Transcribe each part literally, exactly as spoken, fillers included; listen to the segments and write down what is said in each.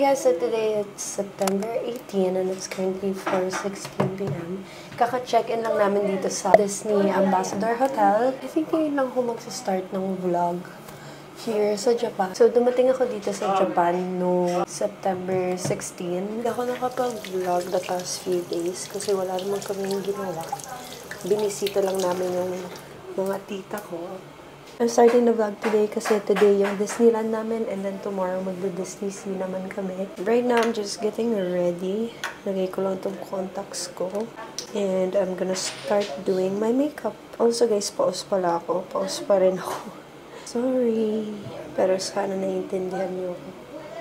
guys, so today it's September eighteenth and it's currently four sixteen p m Kaka-check-in lang namin dito sa Disney Ambassador Hotel. I think ngayon lang ako mag-start ng vlog here sa Japan. So dumating ako dito sa Japan no September sixteenth. Hindi ako nakapag-vlog the past few days kasi wala naman kaming ginawa. Binisita lang namin yung mga tita ko. I'm starting the vlog today kasi today yung Disneyland namin and then tomorrow magda-Disney Sea naman kami. Right now, I'm just getting ready. Lagay ko lang itong contacts ko. And I'm gonna start doing my makeup. Also guys, pause pala ako. Pause pa rin ako. Sorry. Pero sana naiintindihan niyo ako.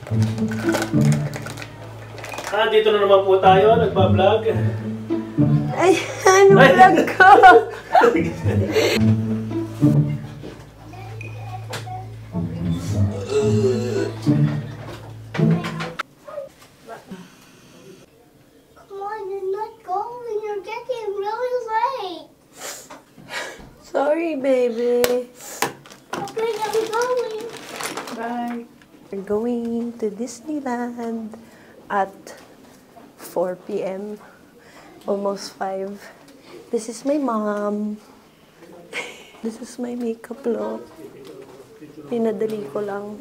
Ah, dito na naman po tayo. Nagpa-vlog. Ay, ano vlog ko? Sorry, baby. Okay, I'm going. Bye. We're going to Disneyland at four p m Almost five. This is my mom. This is my makeup look. Pinadali ko lang.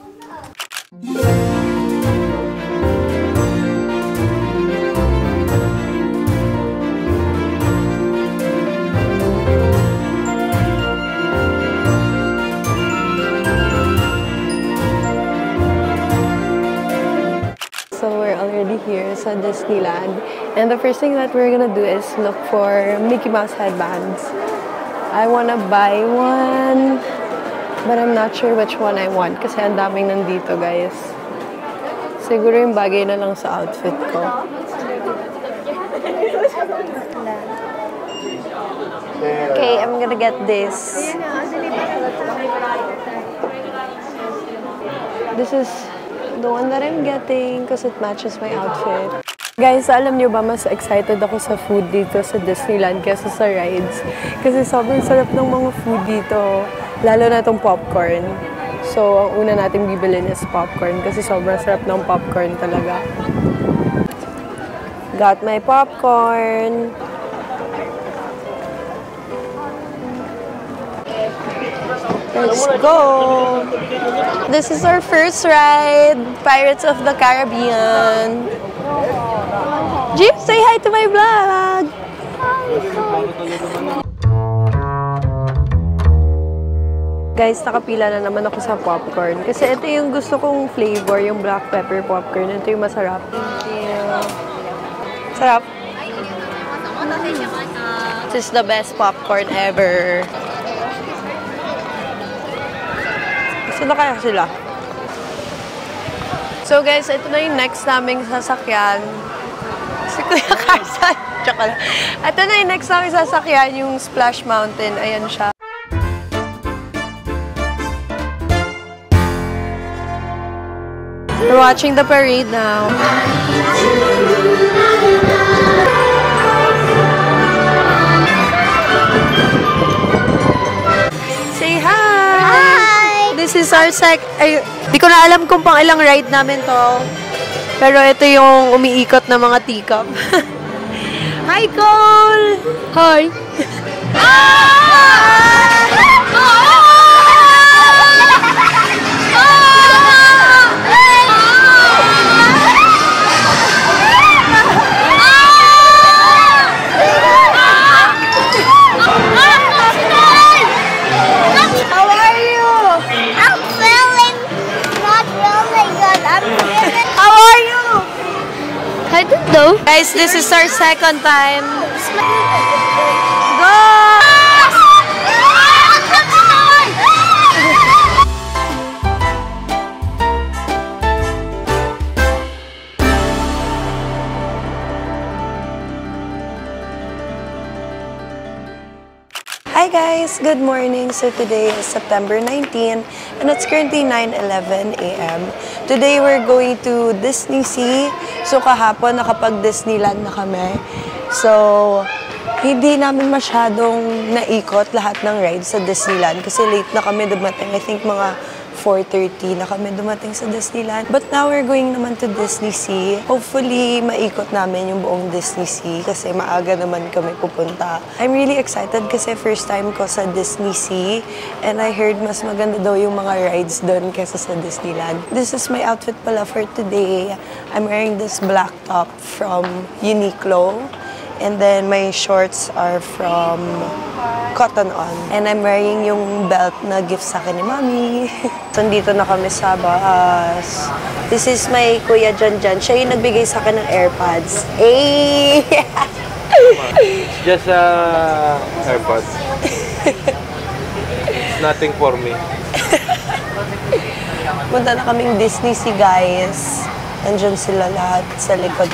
So we're already here sa Disneyland. And the first thing that we're gonna do is look for Mickey Mouse headbands. I wanna buy one, but I'm not sure which one I want kasi ang daming nandito, guys. Siguro yung bagay na lang sa outfit ko. Okay, I'm gonna get this. This is the one that I'm getting because it matches my outfit. Guys, alam niyo ba, mas excited ako sa food dito sa Disneyland kaysa sa rides. Kasi sobrang sarap ng mga food dito, lalo na itong popcorn. So, ang una nating bibilin is popcorn kasi sobrang sarap ng popcorn talaga. Got my popcorn. Let's go! This is our first ride, Pirates of the Caribbean. Jeep, say hi to my vlog! Guys, nakapila na naman ako sa popcorn. Kasi ito yung gusto kong flavor, yung black pepper popcorn. Ito yung masarap. Thank you. Sarap. This is the best popcorn ever. Gusto na kaya sila? So guys, ito na yung next naming sasakyan. Si Kuya Carson. Tsaka lang. Ito na yung next naming sasakyan, yung Splash Mountain. Ayan siya. We're watching the parade now. Say hi! Hi! This is our sec... Ay, di ko na alam kung pang ilang ride namin to. Pero ito yung umiikot na mga teacup. Hi, Cole! Hi! I don't know. Guys, this is our second time. Go! Hi guys! Good morning! So today is September nineteenth and it's currently nine eleven a m Today we're going to Disney Sea. So kahapon nakapag-Disneyland na kami. So Hindi namin masyadong naikot lahat ng rides sa Disneyland kasi late na kami dumating. I think mga four thirty na kami dumating sa Disneyland. But now we're going naman to Disney Sea. Hopefully, maikot namin yung buong Disney Sea kasi maaga naman kami pupunta. I'm really excited kasi first time ko sa Disney Sea and I heard mas maganda daw yung mga rides doon kaysa sa Disneyland. This is my outfit pala for today. I'm wearing this black top from Uniqlo. And then my shorts are from Cotton On. And I'm wearing yung belt na gift sa akin ni Mami. So, nandito na kami sa bus. This is my Kuya John John. Siya yung nagbigay sa akin ng AirPods. Hey! It's just uh, AirPods. It's nothing for me. Punta na kaming Disney Sea, guys. Andyan sila lahat sa likod.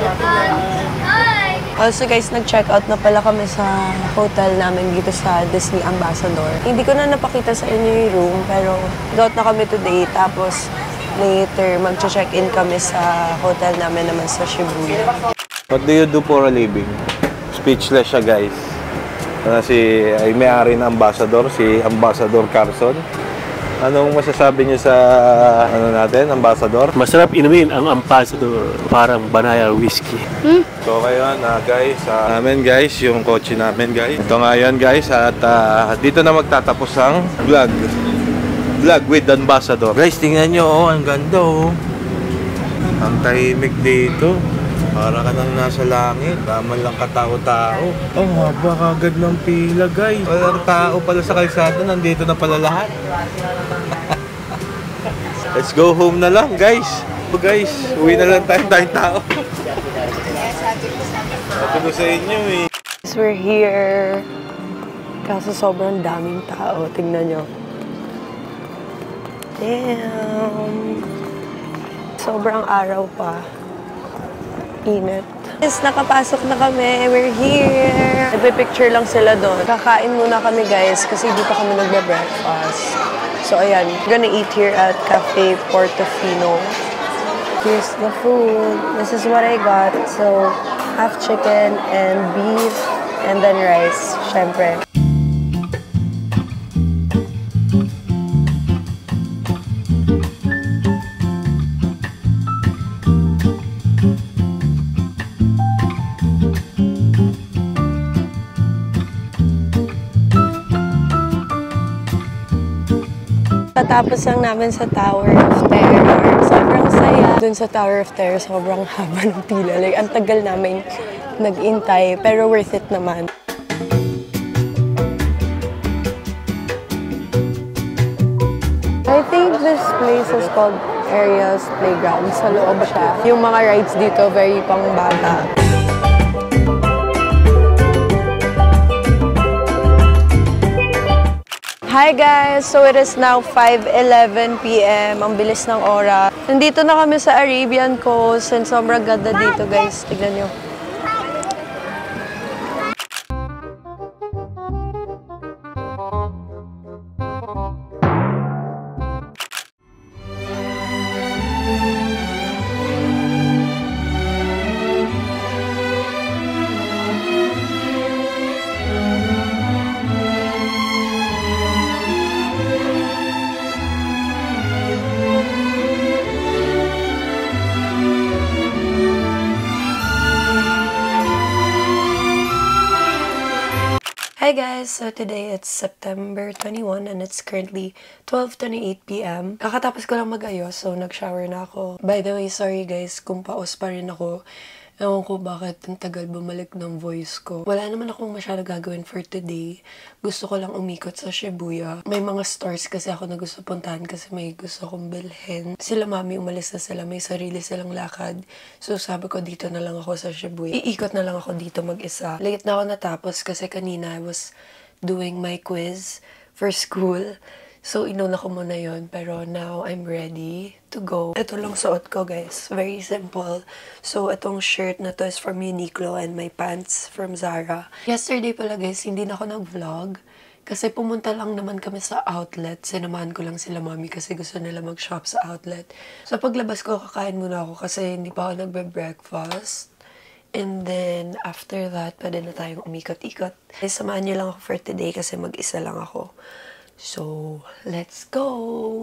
Also guys, nag-check out na pala kami sa hotel namin dito sa Disney Ambassador. Hindi ko na napakita sa inyo yung room, pero out na kami today. Tapos later, mag-check-in kami sa hotel namin naman sa Shibuya. What do you do for a living? Speechless siya, guys. Uh, si ay may-ari ng Ambassador, si Ambassador Carson. Anong masasabi niyo sa ano natin, Ambassador? Masarap inumin ang Ambassador, parang Banaya whiskey. Hmm? So ngayon, uh, guys, uh, namin guys, yung kotse namin guys. Ito nga yan guys, at uh, dito na magtatapos ang vlog. Vlog with Ambassador. Guys, tingnan nyo, oh, ang ganda oh. Ang tahimik dito. Para ka nang nasa langit. Daman lang katao-tao. Oh, haba kagad ng pila guys. Walang tao pala sa kalsada, nandito na pala lahat. Let's go home na lang guys. So guys, uwi na lang tayo tayong tao. Sabi ko sa inyo eh. We're here. Kaso sobrang daming tao. Tingnan nyo. Damn. Sobrang araw pa. Init. Yes, nakapasok na kami. We're here. Nagpe-picture lang sila doon. Kakain muna kami guys kasi dito kami nagbe-breakfast. So ayan, we're gonna eat here at Cafe Portofino. Here's the food. This is what I got. So, half chicken and beef and then rice, syempre. Tapos lang namin sa Tower of Terror. Sobrang saya. Doon sa Tower of Terror, sobrang haba ng pila. Like, ang tagal namin nag-intay, pero worth it naman. I think this place is called Ariel's Playground. Sa loob siya. Yung mga rides dito, very pang bata. Hi guys! So it is now five eleven p m Ang bilis ng oras. Nandito na kami sa Arabian Coast and sobrang ganda dito guys. Tignan nyo. Hi guys! So today it's September twenty-first and it's currently twelve twenty-eight p m Kakatapos ko lang mag-ayos, so nag-shower na ako. By the way, sorry guys kung paos pa rin ako. Ewan ko bakit ang tagal bumalik ng voice ko. Wala naman akong masyado gagawin for today. Gusto ko lang umikot sa Shibuya. May mga stores kasi ako na gusto puntahan kasi may gusto akong bilhin. Sila mami umalis na sila. May sarili silang lakad. So sabi ko dito na lang ako sa Shibuya. Iikot na lang ako dito mag-isa. Late na ako natapos kasi kanina I was doing my quiz for school. So, inuna ko muna yun. Pero now, I'm ready to go. Ito lang suot ko, guys. Very simple. So, itong shirt na to is from Uniqlo and my pants from Zara. Yesterday pala, guys, hindi na ako nag-vlog. Kasi pumunta lang naman kami sa outlet. Sinamahan ko lang sila mami kasi gusto nila mag-shop sa outlet. So, paglabas ko, kakain muna ako kasi hindi pa ako nagbe-breakfast. And then, after that, pwede na tayong umikot-ikot. Eh, samahan niyo lang ako for today kasi mag-isa lang ako. So, let's go!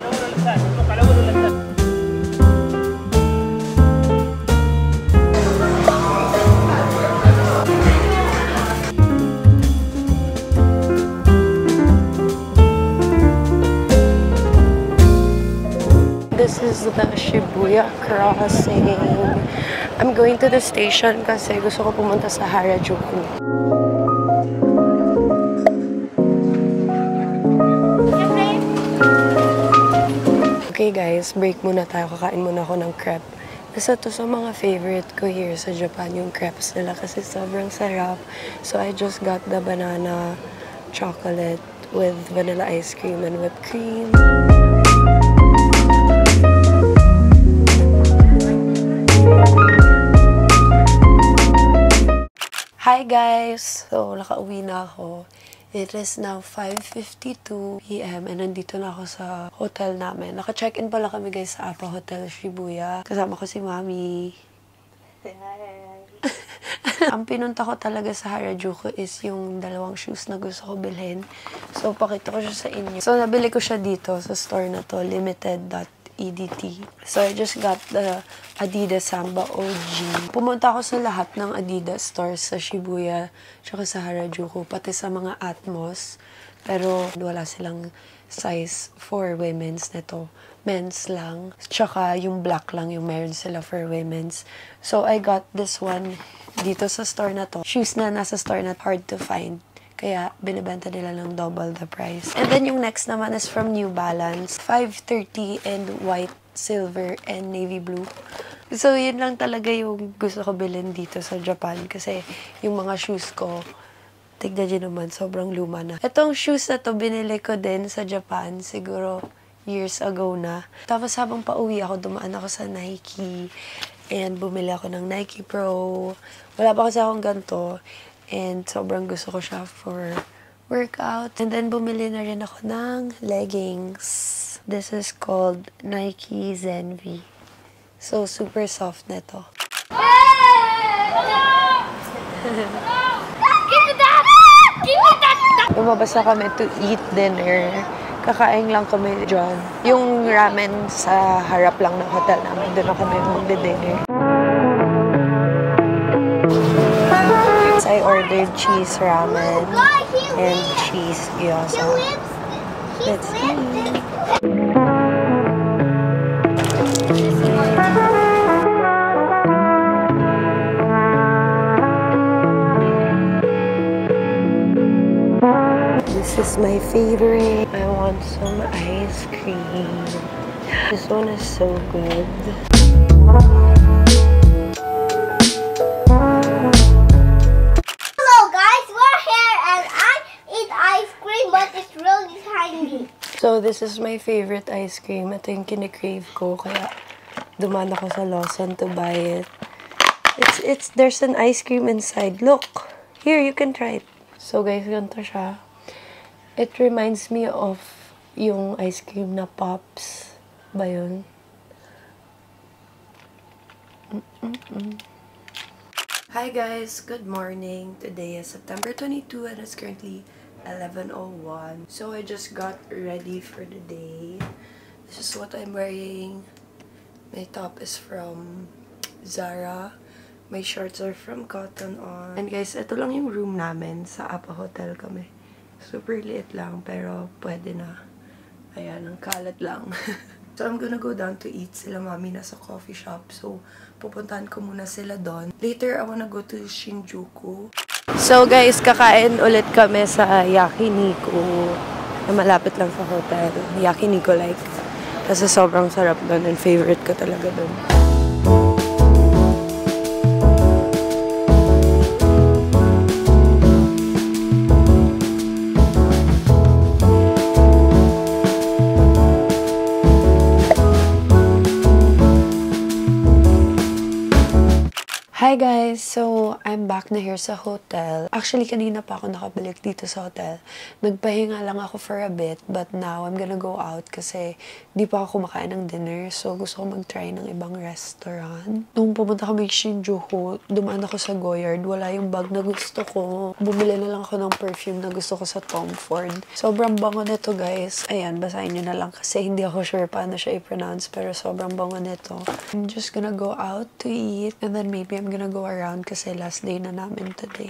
This is the Shibuya crossing. I'm going to the station kasi gusto ko pumunta sa Harajuku. Okay guys, break muna tayo. Kakain muna ako ng crepe. Isa to sa mga favorite ko here sa Japan, yung crepes nila kasi sobrang sarap. So I just got the banana chocolate with vanilla ice cream and whipped cream. Hi guys! So, nakauwi na ako. It is now five fifty-two p m and nandito na ako sa hotel namin. Naka-check-in pala kami guys sa Appa Hotel Shibuya. Kasama ko si Mami. Ang pinunta ko talaga sa Harajuku is yung dalawang shoes na gusto ko bilhin. So, pakita ko siya sa inyo. So, nabili ko siya dito sa store na to, limited dot E D T. So, I just got the Adidas Samba O G. Pumunta ako sa lahat ng Adidas stores sa Shibuya, tsaka sa Harajuku, pati sa mga Atmos. Pero, wala silang size for women's nito. Men's lang. Tsaka, yung black lang yung meron sila for women's. So, I got this one dito sa store na to. Shoes na nasa store na hard to find. Kaya, binibenta nila ng double the price. And then, yung next naman is from New Balance. five thirty and white, silver, and navy blue. So, yun lang talaga yung gusto ko bilhin dito sa Japan. Kasi, yung mga shoes ko, tignan nyo naman, sobrang luma na. Itong shoes na to, binili ko din sa Japan. Siguro, years ago na. Tapos, habang pauwi ako, dumaan ako sa Nike. And, bumili ako ng Nike Pro. Wala pa kasi akong ganito. And sobrang gusto ko siya for workout. And then, bumili na rin ako ng leggings. This is called Nike Zenvi. So, super soft na to. Give me that! Give me that! Lumabas na kami to eat dinner. Kakain lang kami dyan. Yung ramen sa harap lang ng hotel namin. Doon na kami magdi-dinner. I ordered cheese ramen and cheese gyoza. Let's eat. This is my favorite. I want some ice cream. This one is so good. So, this is my favorite ice cream. Ito yung kinikrave ko, kaya dumaan ako sa Lawson to buy it. It's, it's, there's an ice cream inside. Look! Here, you can try it. So, guys, ganito siya. It reminds me of yung ice cream na Pops. Ba yun? Mm-mm-mm. Hi guys! Good morning! Today is September twenty-second and it's currently eleven oh one. So I just got ready for the day. This is what I'm wearing. My top is from Zara. My shorts are from Cotton On. And guys, ito lang yung room namin. Sa Appa Hotel kami. Super liit lang, pero pwede na. Ayan, ang kalat lang. So I'm gonna go down to eat. Sila mami nasa coffee shop. So pupuntahan ko muna sila doon. Later, I wanna go to Shinjuku. So guys, kakain ulit kami sa Yakiniku na malapit lang sa hotel. Yakiniku like. Kasi sobrang sarap doon and favorite ko talaga doon. Hi Hi guys! So, I'm back na here sa hotel. Actually, kanina pa ako nakabalik dito sa hotel. Nagpahinga lang ako for a bit, but now I'm gonna go out kasi di pa ako kumakain ng dinner. So, gusto ko mag-try ng ibang restaurant. Nung pumunta kami Shinjuku, dumaan ako sa Goyard. Wala yung bag na gusto ko. Bumili na lang ako ng perfume na gusto ko sa Tom Ford. Sobrang bango nito guys. Ayan, basahin nyo na lang kasi hindi ako sure paano siya i-pronounce, pero sobrang bango nito. I'm just gonna go out to eat and then maybe I'm gonna go around kasi last day na namin today.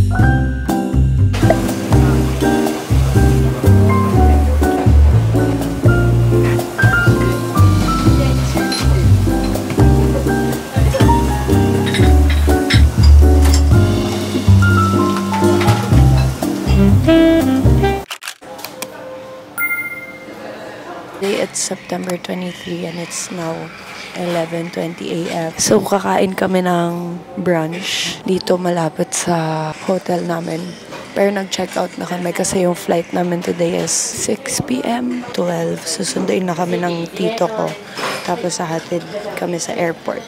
It's September twenty-third and it's now eleven twenty a m So, kakain kami ng brunch dito malapit sa hotel namin. Pero nag-check out na kami kasi yung flight namin today is six p m twelve. Susunduin na kami ng tito ko. Tapos sahatid kami sa airport.